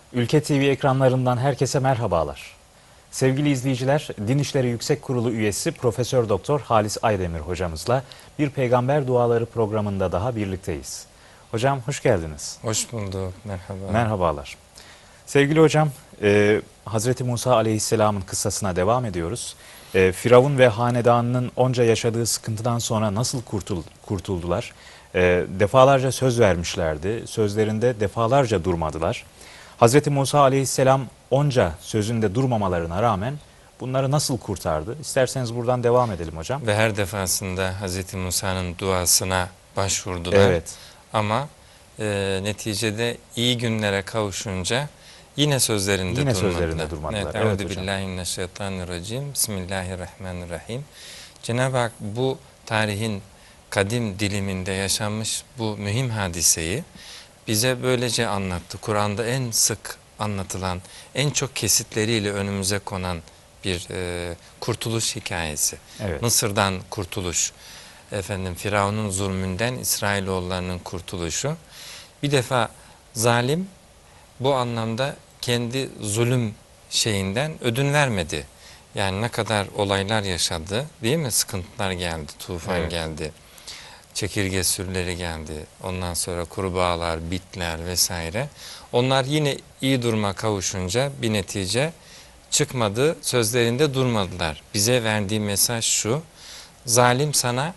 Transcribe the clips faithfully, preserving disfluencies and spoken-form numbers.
Ülke T V ekranlarından herkese merhabalar. Sevgili izleyiciler, Din İşleri Yüksek Kurulu üyesi Profesör Doktor Halis Aydemir hocamızla Bir Peygamber Duaları programında daha birlikteyiz. Hocam hoş geldiniz. Hoş bulduk, merhaba. Merhabalar. Sevgili hocam, e, Hazreti Musa Aleyhisselam'ın kıssasına devam ediyoruz. E, Firavun ve hanedanının onca yaşadığı sıkıntıdan sonra nasıl kurtul kurtuldular? E, defalarca söz vermişlerdi, sözlerinde defalarca durmadılar. Hazreti Musa Aleyhisselam onca sözünde durmamalarına rağmen bunları nasıl kurtardı? İsterseniz buradan devam edelim hocam. Ve her defasında Hz. Musa'nın duasına başvurdular. Evet. Ama e, neticede iyi günlere kavuşunca yine sözlerinde Yine durmadılar. sözlerinde durmadılar. Evet, Evet hocam. Euzubillahimineşşeytanirracim. Bismillahirrahmanirrahim. Cenab-ı Hak bu tarihin kadim diliminde yaşanmış bu mühim hadiseyi bize böylece anlattı. Kur'an'da en sık anlatılan, en çok kesitleriyle önümüze konan bir e, kurtuluş hikayesi. Evet. Mısır'dan kurtuluş, efendim Firavun'un zulmünden İsrailoğullarının kurtuluşu. Bir defa zalim bu anlamda kendi zulüm şeyinden ödün vermedi. Yani ne kadar olaylar yaşadı, değil mi? Sıkıntılar geldi, tufan Evet. geldi. Çekirge sürüleri geldi. Ondan sonra kurbağalar, bitler vesaire. Onlar yine iyi duruma kavuşunca bir netice çıkmadı. Sözlerinde durmadılar. Bize verdiği mesaj şu. Zalim sana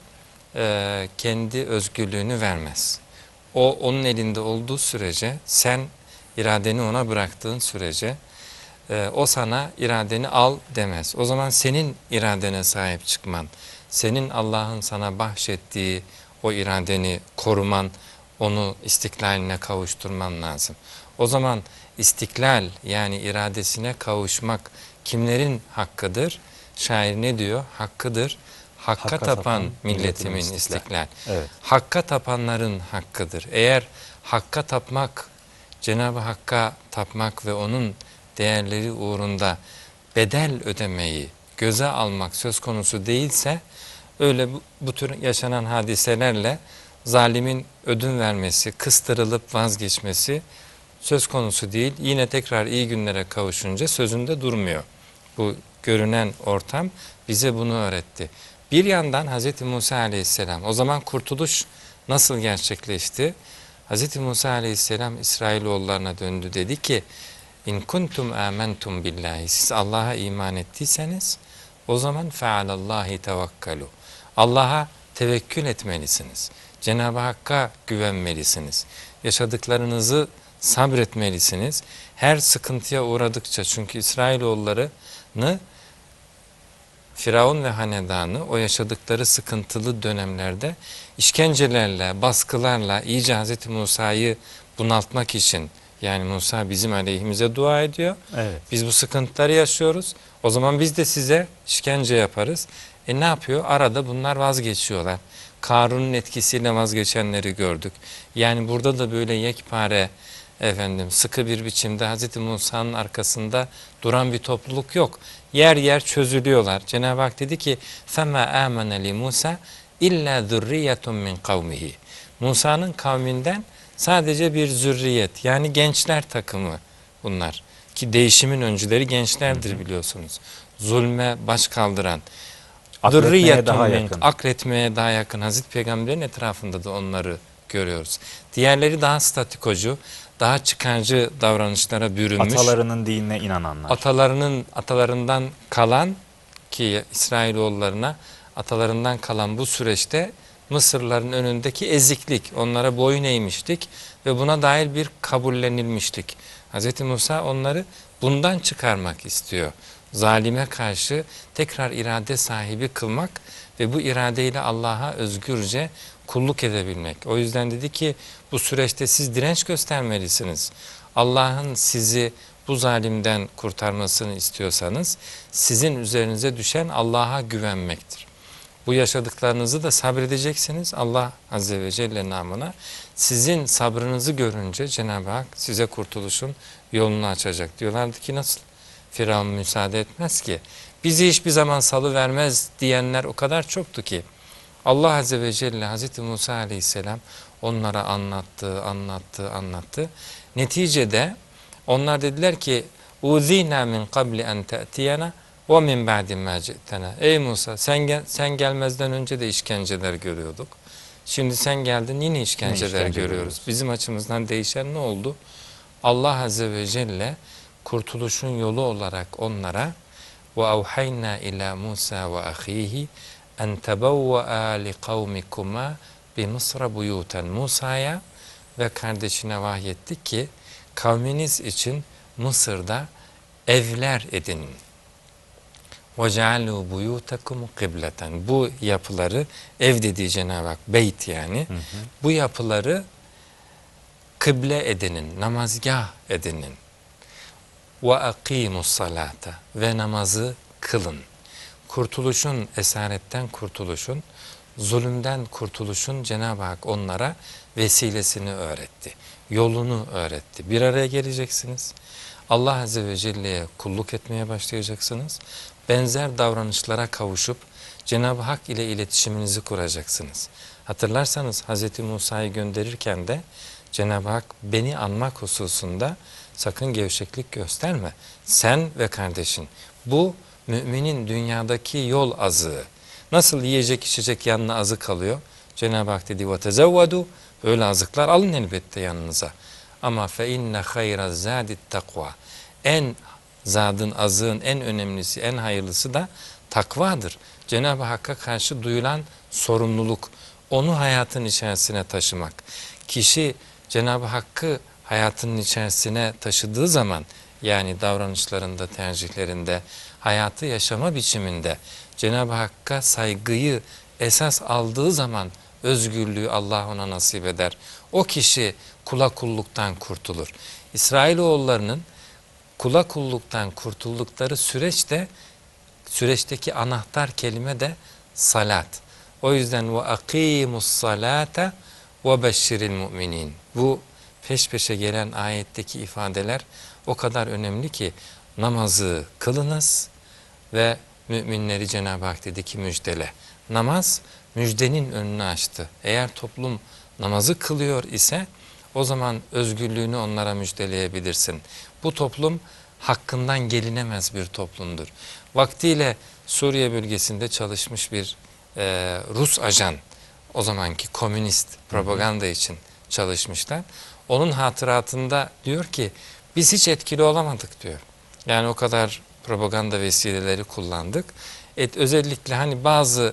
e, kendi özgürlüğünü vermez. O onun elinde olduğu sürece, sen iradeni ona bıraktığın sürece e, o sana iradeni al demez. O zaman senin iradene sahip çıkman, senin Allah'ın sana bahşettiği o iradeni koruman, onu istiklaline kavuşturman lazım. O zaman istiklal yani iradesine kavuşmak kimlerin hakkıdır? Şair ne diyor? Hakkıdır. Hakka, Hakka tapan, tapan milletimin milletimin istiklal. istiklal. Evet. Hakka tapanların hakkıdır. Eğer hakka tapmak, Cenab-ı Hakk'a tapmak ve onun değerleri uğrunda bedel ödemeyi göze almak söz konusu değilse, öyle bu, bu tür yaşanan hadiselerle zalimin ödün vermesi, kıstırılıp vazgeçmesi söz konusu değil. Yine tekrar iyi günlere kavuşunca sözünde durmuyor. Bu görünen ortam bize bunu öğretti. Bir yandan Hz. Musa Aleyhisselam, o zaman kurtuluş nasıl gerçekleşti? Hz. Musa Aleyhisselam İsrailoğullarına döndü, dedi ki İn kuntum amentum billahi, siz Allah'a iman ettiyseniz o zaman fealallahi tevekkalu, Allah'a tevekkül etmelisiniz. Cenab-ı Hakk'a güvenmelisiniz. Yaşadıklarınızı sabretmelisiniz. Her sıkıntıya uğradıkça, çünkü İsrailoğullarını Firavun ve hanedanı o yaşadıkları sıkıntılı dönemlerde işkencelerle, baskılarla iyice Hz. Musa'yı bunaltmak için, yani Musa bizim aleyhimize dua ediyor. Evet. Biz bu sıkıntıları yaşıyoruz. O zaman biz de size işkence yaparız. E ne yapıyor? Arada bunlar vazgeçiyorlar. Karun'un etkisiyle vazgeçenleri gördük. Yani burada da böyle yekpare, efendim sıkı bir biçimde Hz. Musa'nın arkasında duran bir topluluk yok. Yer yer çözülüyorlar. Cenab-ı Hak dedi ki فَمَا آمَنَ لِمُوسَى اِلَّا ذُرِّيَّةٌ مِنْ قَوْمِهِ. Musa'nın kavminden sadece bir zürriyet, yani gençler takımı bunlar. Ki değişimin öncüleri gençlerdir biliyorsunuz. Zulme baş kaldıran, Akletmeye daha min, yakın. akletmeye daha yakın Hazreti Peygamber'in etrafında da onları görüyoruz. Diğerleri daha statikocu, daha çıkarcı davranışlara bürünmüş. Atalarının dinine inananlar. Atalarının atalarından kalan, ki İsrailoğullarına atalarından kalan bu süreçte Mısırların önündeki eziklik, onlara boyun eğmiştik ve buna dair bir kabullenilmiştik. Hz. Musa onları bundan çıkarmak istiyor. Zalime karşı tekrar irade sahibi kılmak ve bu iradeyle Allah'a özgürce kulluk edebilmek. O yüzden dedi ki bu süreçte siz direnç göstermelisiniz. Allah'ın sizi bu zalimden kurtarmasını istiyorsanız sizin üzerinize düşen Allah'a güvenmektir. Bu yaşadıklarınızı da sabredeceksiniz. Allah Azze ve Celle namına sizin sabrınızı görünce Cenab-ı Hak size kurtuluşun yolunu açacak. Diyorlardı ki nasıl? Firavun müsaade etmez ki. Bizi hiçbir zaman salıvermez diyenler o kadar çoktu ki. Allah Azze ve Celle Hazreti Musa Aleyhisselam onlara anlattı, anlattı, anlattı. Neticede Onlar dediler ki uzina min qabli en ta'tiyana ve min ba'di ma ci'tena. Ey Musa, sen gel, sen gelmezden önce de işkenceler görüyorduk. Şimdi sen geldin, yine işkenceler işkence görüyoruz. görüyoruz. Bizim açımızdan değişen ne oldu? Allah Azze ve Celle kurtuluşun yolu olarak onlara ve avhayna ila Musa ve ahihi en tebevve'a li kavmikuma bi Mısra buyuten. Musa'ya ve kardeşine vahyettik ki kavminiz için Mısır'da evler edinin. وَجَعَلُوا بُيُوتَكُمْ kıbleten. Bu yapıları, ev dediği Cenab-ı Hak, beyt yani, hı hı. bu yapıları kıble edinin, namazgah edinin. وَاَقِيمُ الصَّلَاةَ ve namazı kılın. Kurtuluşun, esaretten kurtuluşun, zulümden kurtuluşun Cenab-ı Hak onlara vesilesini öğretti. Yolunu öğretti. Bir araya geleceksiniz. Allah Azze ve Celle'ye kulluk etmeye başlayacaksınız. Benzer davranışlara kavuşup Cenab-ı Hak ile iletişiminizi kuracaksınız. Hatırlarsanız Hz. Musa'yı gönderirken de Cenab-ı Hak beni anmak hususunda sakın gevşeklik gösterme. Sen ve kardeşin. Bu müminin dünyadaki yol azığı. Nasıl yiyecek içecek yanına azık kalıyor? Cenab-ı Hak dedi وَتَزَوَّدُوا öyle azıklar alın elbette yanınıza. Ama فَاِنَّ خَيْرَ الزَّادِ التَّقْوَى en zadın, azığın en önemlisi, en hayırlısı da takvadır. Cenab-ı Hakk'a karşı duyulan sorumluluk, onu hayatın içerisine taşımak. Kişi Cenab-ı Hakk'ı hayatının içerisine taşıdığı zaman, yani davranışlarında, tercihlerinde, hayatı yaşama biçiminde Cenab-ı Hakk'a saygıyı esas aldığı zaman özgürlüğü Allah ona nasip eder. O kişi kula kulluktan kurtulur. İsrailoğullarının kula kulluktan kurtuldukları süreçte, süreçteki anahtar kelime de salat. O yüzden ve akimus salate ve beşşiril müminin. Bu peş peşe gelen ayetteki ifadeler o kadar önemli ki namazı kılınız ve müminleri Cenab-ı Hak dedi ki müjdele. Namaz müjdenin önünü açtı. Eğer toplum namazı kılıyor ise o zaman özgürlüğünü onlara müjdeleyebilirsin. Bu toplum hakkından gelinemez bir toplumdur. Vaktiyle Suriye bölgesinde çalışmış bir e, Rus ajan, o zamanki komünist propaganda için çalışmışlar. Onun hatıratında diyor ki biz hiç etkili olamadık diyor. Yani o kadar propaganda vesileleri kullandık. Et, özellikle hani bazı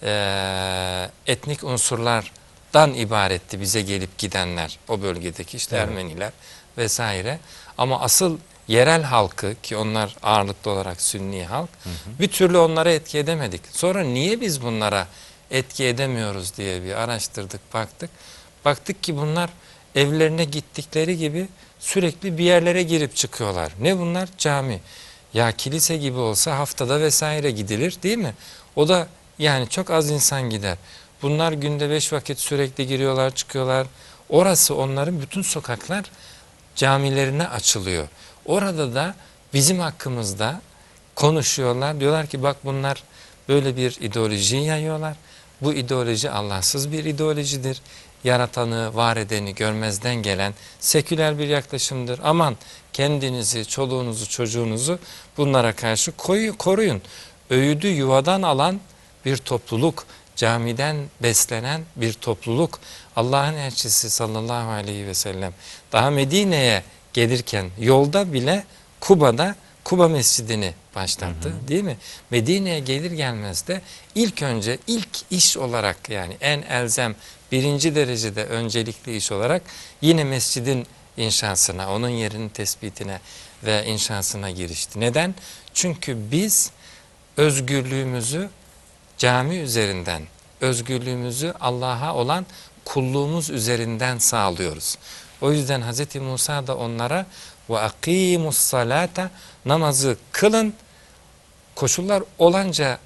e, etnik unsurlardan ibaretti bize gelip gidenler, o bölgedeki işte evet. Ermeniler vesaire. Ama asıl yerel halkı, ki onlar ağırlıklı olarak Sünni halk, hı hı. bir türlü onlara etki edemedik. Sonra niye biz bunlara etki edemiyoruz diye bir araştırdık, baktık. Baktık ki bunlar evlerine gittikleri gibi sürekli bir yerlere girip çıkıyorlar. Ne bunlar? Cami. Ya kilise gibi olsa haftada vesaire gidilir değil mi? O da yani çok az insan gider. Bunlar günde beş vakit sürekli giriyorlar, çıkıyorlar. Orası onların bütün sokaklar camilerine açılıyor. Orada da bizim hakkımızda konuşuyorlar. Diyorlar ki bak bunlar böyle bir ideoloji yayıyorlar. Bu ideoloji Allahsız bir ideolojidir. Yaratanı, var edeni görmezden gelen seküler bir yaklaşımdır. Aman kendinizi, çoluğunuzu, çocuğunuzu bunlara karşı koyu, koruyun. Öğüdü yuvadan alan bir topluluk, camiden beslenen bir topluluk. Allah'ın elçisi sallallahu aleyhi ve sellem daha Medine'ye gelirken yolda bile Kuba'da Kuba Mescidini başlattı, hı hı. değil mi? Medine'ye gelir gelmez de ilk önce ilk iş olarak, yani en elzem birinci derecede öncelikli iş olarak yine mescidin inşasına, onun yerinin tespitine ve inşasına girişti. Neden? Çünkü biz özgürlüğümüzü cami üzerinden, özgürlüğümüzü Allah'a olan kulluğumuz üzerinden sağlıyoruz. O yüzden Hz. Musa da onlara ve akimus salata, namazı kılın, koşullar olanca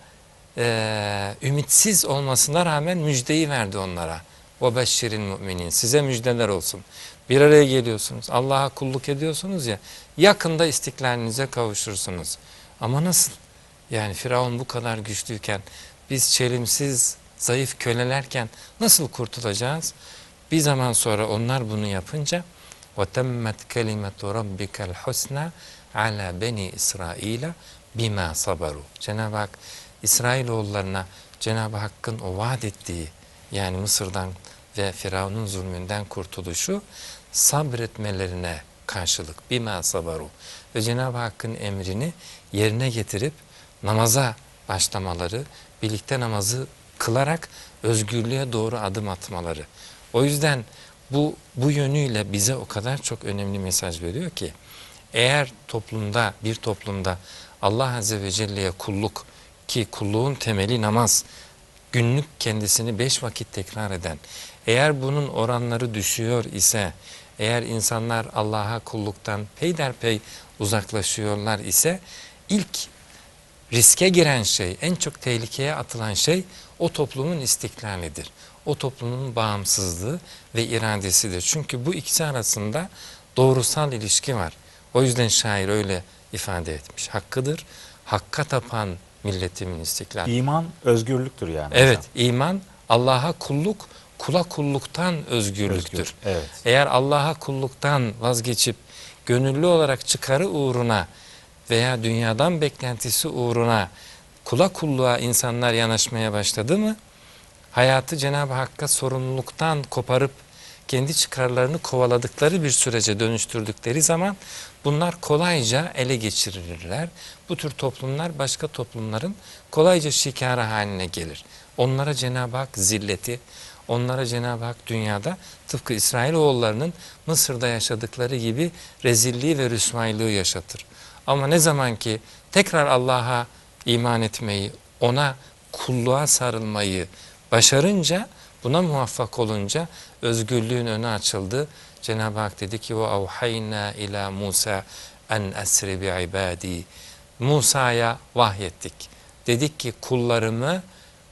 e, ümitsiz olmasına rağmen müjdeyi verdi onlara. Ve beşşirin müminin, size müjdeler olsun. Bir araya geliyorsunuz, Allah'a kulluk ediyorsunuz ya, yakında istiklalinize kavuşursunuz. Ama nasıl? Yani Firavun bu kadar güçlüyken, biz çelimsiz, zayıf kölelerken nasıl kurtulacağız? Bir zaman sonra onlar bunu yapınca وَتَمَّتْ كَلِمَةُ رَبِّكَ الْحُسْنَى عَلَى بَنِي İsrail bima sabaru. Cenab-ı Hak İsrailoğullarına Cenab-ı Hakk'ın o vaat ettiği, yani Mısır'dan ve Firavun'un zulmünden kurtuluşu sabretmelerine karşılık bima sabaru ve Cenab-ı Hakk'ın emrini yerine getirip namaza başlamaları, birlikte namazı kılarak özgürlüğe doğru adım atmaları. O yüzden bu bu yönüyle bize o kadar çok önemli mesaj veriyor ki, eğer toplumda, bir toplumda Allah Azze ve Celle'ye kulluk, ki kulluğun temeli namaz, günlük kendisini beş vakit tekrar eden, eğer bunun oranları düşüyor ise, eğer insanlar Allah'a kulluktan peyderpey uzaklaşıyorlar ise, ilk riske giren şey, en çok tehlikeye atılan şey o toplumun istiklalidir. O toplumun bağımsızlığı ve iradesidir. Çünkü bu ikisi arasında doğrusal ilişki var. O yüzden şair öyle ifade etmiş. Hakkıdır, hakka tapan milletimin istiklali. İman özgürlüktür yani. Evet, hocam. iman Allah'a kulluk, kula kulluktan özgürlüktür. Özgür, evet. Eğer Allah'a kulluktan vazgeçip gönüllü olarak çıkarı uğruna veya dünyadan beklentisi uğruna kula kulluğa insanlar yanaşmaya başladı mı, hayatı Cenab-ı Hakk'a sorumluluktan koparıp kendi çıkarlarını kovaladıkları bir sürece dönüştürdükleri zaman bunlar kolayca ele geçirilirler. Bu tür toplumlar başka toplumların kolayca şikarı haline gelir. Onlara Cenab-ı Hak zilleti, onlara Cenab-ı Hak dünyada tıpkı İsrailoğullarının Mısır'da yaşadıkları gibi rezilliği ve rüsvaylığı yaşatır. Ama ne zaman ki tekrar Allah'a iman etmeyi, ona kulluğa sarılmayı başarınca, buna muvaffak olunca özgürlüğün önü açıldı. Cenab-ı Hak dedi ki: وَاَوْحَيْنَا ila Musa en esri bi'ibadi. Musa'ya vahyettik. Dedik ki kullarımı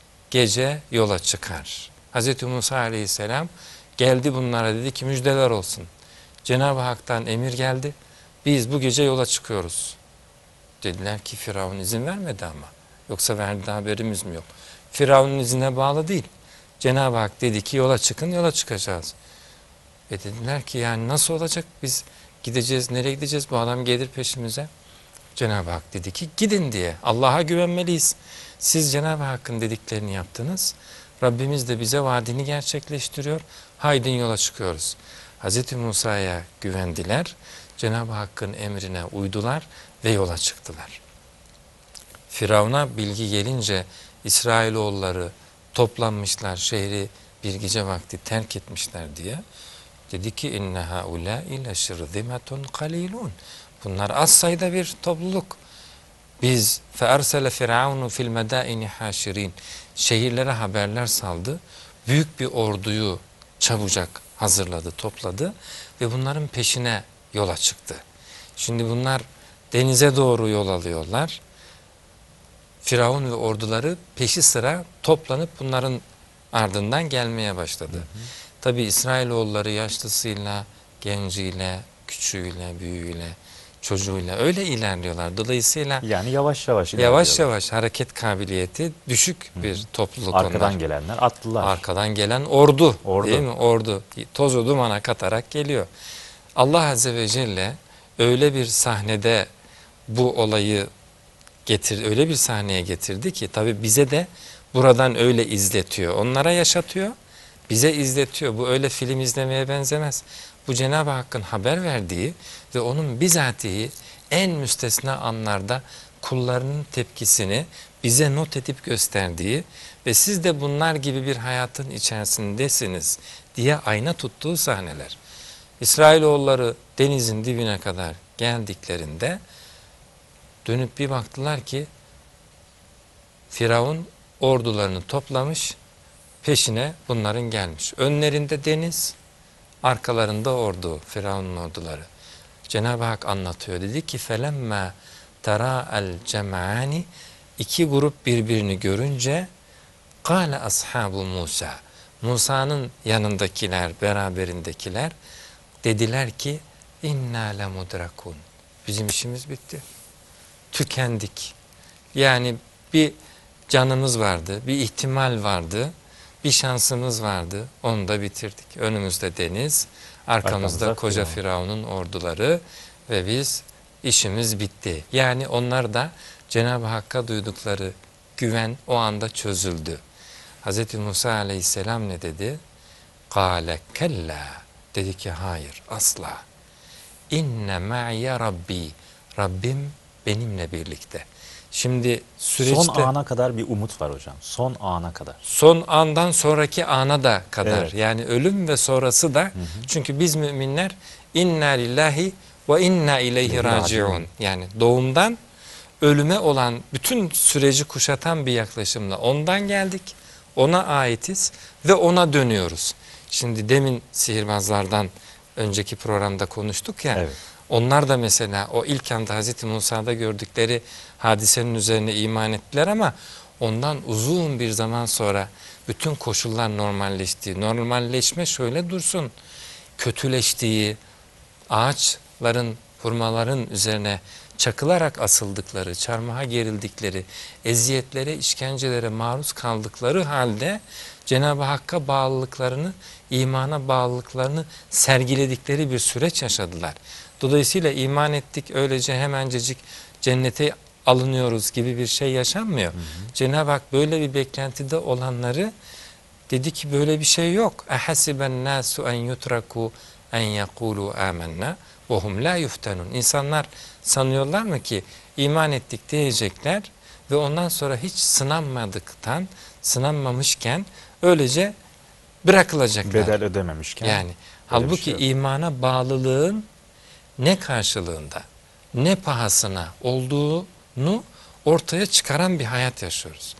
gece yola çıkar. Hz. Musa aleyhisselam geldi bunlara, dedi ki müjdeler olsun. Cenab-ı Hak'tan emir geldi. Biz bu gece yola çıkıyoruz. Dediler ki Firavun izin vermedi ama. Yoksa verdiği haberimiz mi yok? Firavun'un izine bağlı değil. Cenab-ı Hak dedi ki yola çıkın, yola çıkacağız. E dediler ki yani nasıl olacak, biz gideceğiz, nereye gideceğiz, bu adam gelir peşimize. Cenab-ı Hak dedi ki gidin diye, Allah'a güvenmeliyiz. Siz Cenab-ı Hakk'ın dediklerini yaptınız. Rabbimiz de bize vaadini gerçekleştiriyor. Haydin yola çıkıyoruz. Hz. Musa'ya güvendiler. Cenab-ı Hakk'ın emrine uydular ve yola çıktılar. Firavun'a bilgi gelince İsrailoğulları toplanmışlar, şehri bir gece vakti terk etmişler diye. Dedi ki inne haulâi leşirzimetun kalîlûn. Bunlar az sayıda bir topluluk. Biz feersele firavunu fil medâini haşirin. Şehirlere haberler saldı. Büyük bir orduyu çabucak hazırladı, topladı ve bunların peşine yola çıktı. Şimdi bunlar denize doğru yol alıyorlar. Firavun ve orduları peşi sıra toplanıp bunların ardından gelmeye başladı. Hı hı. Tabi İsrailoğulları yaşlısıyla, genciyle, küçüğüyle, büyüğüyle, çocuğuyla öyle ilerliyorlar. Dolayısıyla yani yavaş yavaş yavaş yavaş hareket kabiliyeti düşük bir hı hı. topluluk onlar. Arkadan gelenler atlılar. Arkadan gelen ordu, ordu. Değil mi? Ordu. Tozu dumana katarak geliyor. Allah Azze ve Celle öyle bir sahnede bu olayı getir, öyle bir sahneye getirdi ki tabi bize de buradan öyle izletiyor. Onlara yaşatıyor, bize izletiyor. Bu öyle film izlemeye benzemez. Bu Cenab-ı Hakk'ın haber verdiği ve onun bizatihi en müstesna anlarda kullarının tepkisini bize not edip gösterdiği ve siz de bunlar gibi bir hayatın içerisindesiniz diye ayna tuttuğu sahneler. İsrailoğulları denizin dibine kadar geldiklerinde dönüp bir baktılar ki Firavun ordularını toplamış, peşine bunların gelmiş. Önlerinde deniz, arkalarında ordu, Firavun'un orduları. Cenab-ı Hak anlatıyor. Dedi ki فَلَمَّا تَرَا الْجَمْعَانِ İki grup birbirini görünce قَالَ أَصْحَابُ Musa. Musa'nın yanındakiler, beraberindekiler dediler ki اِنَّا لَمُدْرَكُونَ. Bizim işimiz bitti. Tükendik. Yani bir canımız vardı, bir ihtimal vardı. Bir şansımız vardı, onu da bitirdik. Önümüzde deniz, arkamızda Arkamızda koca Firavun. Firavun'un orduları ve biz işimiz bitti. Yani onlar da Cenab-ı Hakk'a duydukları güven o anda çözüldü. Hz. Musa aleyhisselam ne dedi? Kâle kella. Dedi ki hayır, asla. İnne ma'ye Rabbi. Rabbim benimle birlikte. Şimdi süreçte Son ana kadar bir umut var hocam. Son ana kadar. son andan sonraki ana da kadar. Evet. Yani ölüm ve sonrası da. Hı hı. Çünkü biz müminler inna lillahi ve inna ileyhi İleyhi raciun. raciun. Yani doğumdan ölüme olan bütün süreci kuşatan bir yaklaşımla ondan geldik. Ona aitiz ve ona dönüyoruz. Şimdi demin sihirbazlardan önceki programda konuştuk ya. Evet. Onlar da mesela o ilk anda Hazreti Musa'da gördükleri hadisenin üzerine iman ettiler ama ondan uzun bir zaman sonra bütün koşullar normalleşti. Normalleşme şöyle dursun. Kötüleştiği, ağaçların, hurmaların üzerine çakılarak asıldıkları, çarmıha gerildikleri, eziyetlere, işkencelere maruz kaldıkları halde Cenab-ı Hakk'a bağlılıklarını, imana bağlılıklarını sergiledikleri bir süreç yaşadılar. Dolayısıyla iman ettik öylece hemencecik cennete alınıyoruz gibi bir şey yaşanmıyor. Hı hı. Cenab-ı Hak böyle bir beklentide olanları dedi ki böyle bir şey yok. Ehasiben nasu en yutraku en yekulu amennâ ve hum la yuftanun. İnsanlar sanıyorlar mı ki iman ettik diyecekler ve ondan sonra hiç sınanmadıktan, sınanmamışken öylece bırakılacaklar. Bedel ödememişken. Yani halbuki şey imana bağlılığın ne karşılığında, ne pahasına olduğunu ortaya çıkaran bir hayat yaşıyoruz.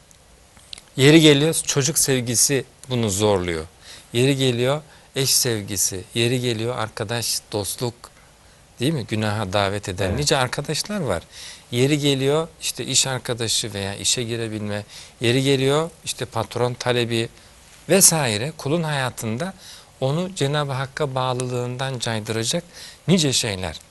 Yeri geliyor çocuk sevgisi bunu zorluyor. Yeri geliyor eş sevgisi, yeri geliyor arkadaş, dostluk, değil mi? Günaha davet eden evet. nice arkadaşlar var. Yeri geliyor işte iş arkadaşı veya işe girebilme, yeri geliyor işte patron talebi vesaire kulun hayatında onu Cenab-ı Hakk'a bağlılığından caydıracak nice şeyler.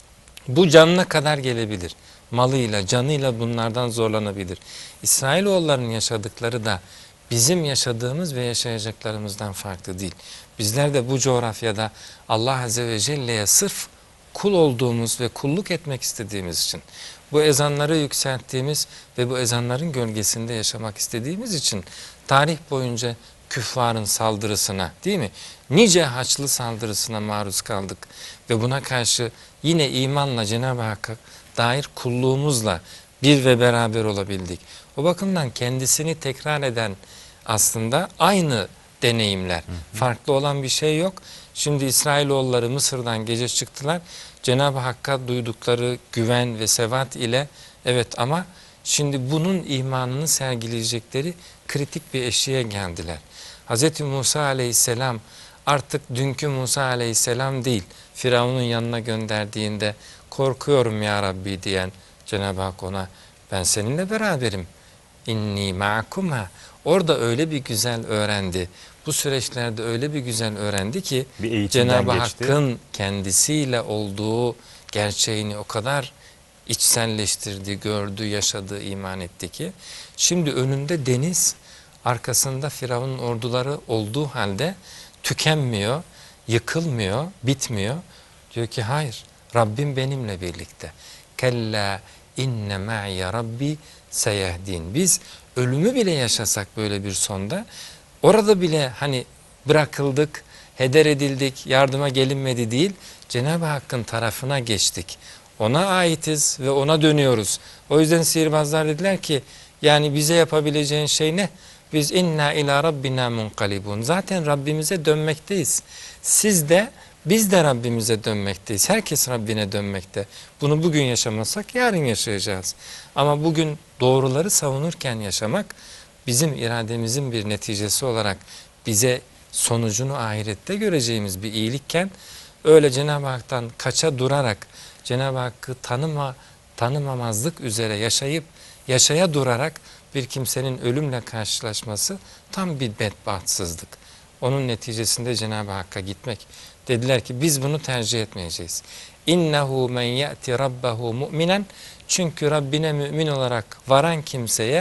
Bu canına kadar gelebilir. Malıyla, canıyla bunlardan zorlanabilir. İsrailoğullarının yaşadıkları da bizim yaşadığımız ve yaşayacaklarımızdan farklı değil. Bizler de bu coğrafyada Allah Azze ve Celle'ye sırf kul olduğumuz ve kulluk etmek istediğimiz için, bu ezanları yükselttiğimiz ve bu ezanların gölgesinde yaşamak istediğimiz için tarih boyunca küffarın saldırısına, değil mi? Nice haçlı saldırısına maruz kaldık ve buna karşı yine imanla Cenab-ı Hakk'a dair kulluğumuzla bir ve beraber olabildik. O bakımdan kendisini tekrar eden aslında aynı deneyimler. Hı hı. Farklı olan bir şey yok. Şimdi İsrailoğulları Mısır'dan gece çıktılar. Cenab-ı Hakk'a duydukları güven ve sevat ile evet ama şimdi bunun imanını sergileyecekleri kritik bir eşiğe geldiler. Hz. Musa aleyhisselam artık dünkü Musa aleyhisselam değil. Firavun'un yanına gönderdiğinde korkuyorum ya Rabbi diyen Cenab-ı Hak ona ben seninle beraberim. İnni ma'kuma. Orada öyle bir güzel öğrendi. Bu süreçlerde öyle bir güzel öğrendi ki Cenab-ı Hakk'ın kendisiyle olduğu gerçeğini o kadar içselleştirdi, gördü, yaşadı, iman etti ki şimdi önünde deniz, arkasında Firavun'un orduları olduğu halde tükenmiyor, yıkılmıyor, bitmiyor. Diyor ki hayır, Rabbim benimle birlikte. Kella inne ma'ye Rabbi seyehdin. Biz ölümü bile yaşasak böyle bir sonda, orada bile hani bırakıldık, heder edildik, yardıma gelinmedi değil, Cenab-ı Hakk'ın tarafına geçtik. Ona aitiz ve ona dönüyoruz. O yüzden sihirbazlar dediler ki, yani bize yapabileceğin şey ne? Biz inna ila rabbina munqalibun. Zaten Rabbimize dönmekteyiz. Siz de biz de Rabbimize dönmekteyiz. Herkes Rabbine dönmekte. Bunu bugün yaşamasak yarın yaşayacağız. Ama bugün doğruları savunurken yaşamak bizim irademizin bir neticesi olarak bize sonucunu ahirette göreceğimiz bir iyilikken öyle Cenab-ı Hak'tan kaça durarak Cenab-ı Hakk'ı tanıma, tanımamazlık üzere yaşayıp yaşaya durarak bir kimsenin ölümle karşılaşması tam bir bedbahtsızlık. Onun neticesinde Cenab-ı Hakk'a gitmek. Dediler ki biz bunu tercih etmeyeceğiz. İnnehu men ya'ti rabbahu mu'minen. Çünkü Rabbine mümin olarak varan kimseye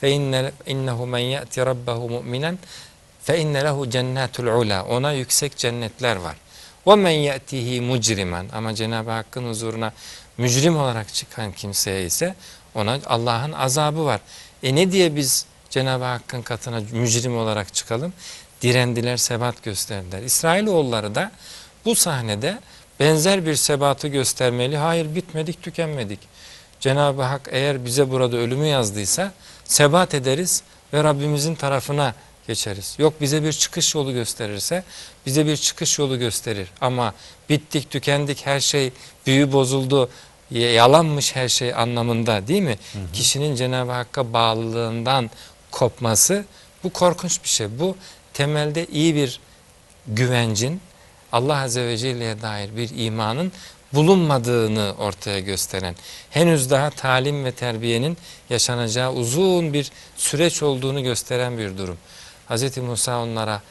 fe inne innehu men ya'ti rabbahu mu'minen fe inne lehu cennetul ula. Ona yüksek cennetler var. Ve men ya'tihi mucrimen. Ama Cenab-ı Hakk'ın huzuruna mücrim olarak çıkan kimseye ise ona Allah'ın azabı var. E ne diye biz Cenab-ı Hakk'ın katına mücrim olarak çıkalım? Direndiler, sebat gösterdiler. İsrailoğulları da bu sahnede benzer bir sebatı göstermeli. Hayır, bitmedik, tükenmedik. Cenab-ı Hak eğer bize burada ölümü yazdıysa sebat ederiz ve Rabbimizin tarafına geçeriz. Yok, bize bir çıkış yolu gösterirse bize bir çıkış yolu gösterir. Ama bittik, tükendik, her şey büyü bozuldu, yalanmış her şey anlamında değil mi? Hı hı. Kişinin Cenab-ı Hakk'a bağlılığından kopması, bu korkunç bir şey. Bu temelde iyi bir güvencin, Allah Azze ve Celle'ye dair bir imanın bulunmadığını ortaya gösteren, henüz daha talim ve terbiyenin yaşanacağı uzun bir süreç olduğunu gösteren bir durum. Hz. Musa onlara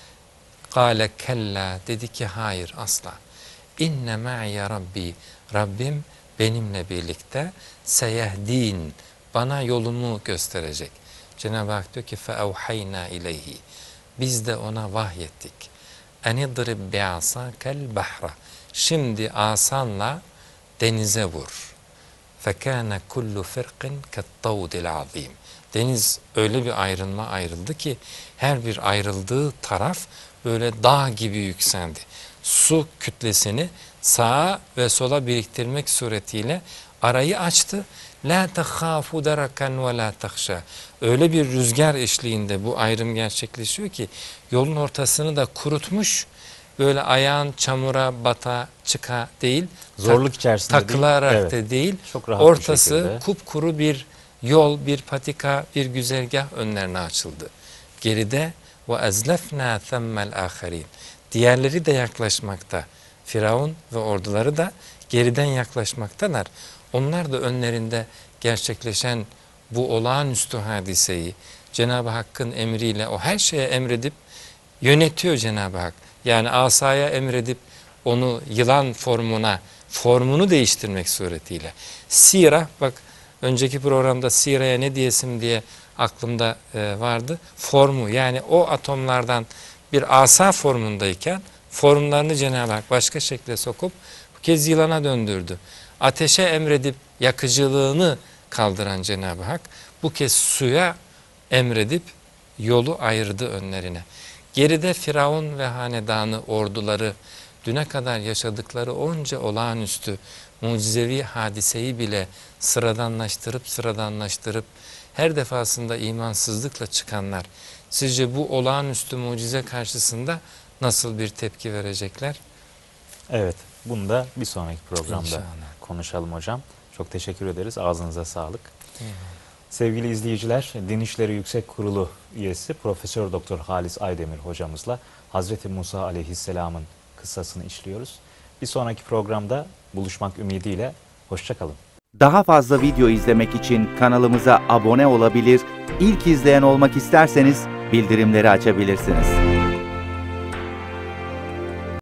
"Kâle kella", dedi ki hayır, asla. "İnne ma'iye Rabbi", Rabbim benimle birlikte, "seyehdin", bana yolumu gösterecek. Cenab-ı Hak diyor ki "feevhayna ileyhi", biz de ona vahyettik. "Enidrib bi'asakel bahra", şimdi asanla denize vur. "Fekâne kullu firqin kettavdil azîm", deniz öyle bir ayrılma ayrıldı ki her bir ayrıldığı taraf böyle dağ gibi yükseldi. Su kütlesini sağa ve sola biriktirmek suretiyle arayı açtı. "La tehâfu deraken ve la tehşâ", öyle bir rüzgar eşliğinde bu ayrım gerçekleşiyor ki yolun ortasını da kurutmuş. Böyle ayağın çamura bata çıka değil, zorluk içerisinde takılarak değil, da evet, değil, çok rahat ortası kupkuru bir yol, bir patika, bir güzergah önlerine açıldı. Geride ve ezlefna themmel aherin, diğerleri de yaklaşmakta. Firavun ve orduları da geriden yaklaşmaktalar. Onlar da önlerinde gerçekleşen bu olağanüstü hadiseyi Cenab-ı Hakk'ın emriyle, o her şeye emredip yönetiyor Cenab-ı Hak. Yani asaya emredip onu yılan formuna, formunu değiştirmek suretiyle. Sira, bak önceki programda siraya ne diyesim diye aklımda e, vardı. Formu, yani o atomlardan bir asa formundayken formlarını Cenab-ı Hak başka şekle sokup bu kez yılana döndürdü. Ateşe emredip yakıcılığını kaldıran Cenab-ı Hak bu kez suya emredip yolu ayırdı önlerine. Geride Firavun ve hanedanı, orduları, düne kadar yaşadıkları onca olağanüstü mucizevi hadiseyi bile sıradanlaştırıp sıradanlaştırıp her defasında imansızlıkla çıkanlar, sizce bu olağanüstü mucize karşısında nasıl bir tepki verecekler? Evet, bunu da bir sonraki programda İnşallah konuşalım hocam. Çok teşekkür ederiz. Ağzınıza sağlık. Evet. Sevgili izleyiciler, Din İşleri Yüksek Kurulu üyesi Profesör Doktor Halis Aydemir hocamızla Hazreti Musa Aleyhisselam'ın kıssasını işliyoruz. Bir sonraki programda buluşmak ümidiyle hoşça kalın. Daha fazla video izlemek için kanalımıza abone olabilir, ilk izleyen olmak isterseniz bildirimleri açabilirsiniz.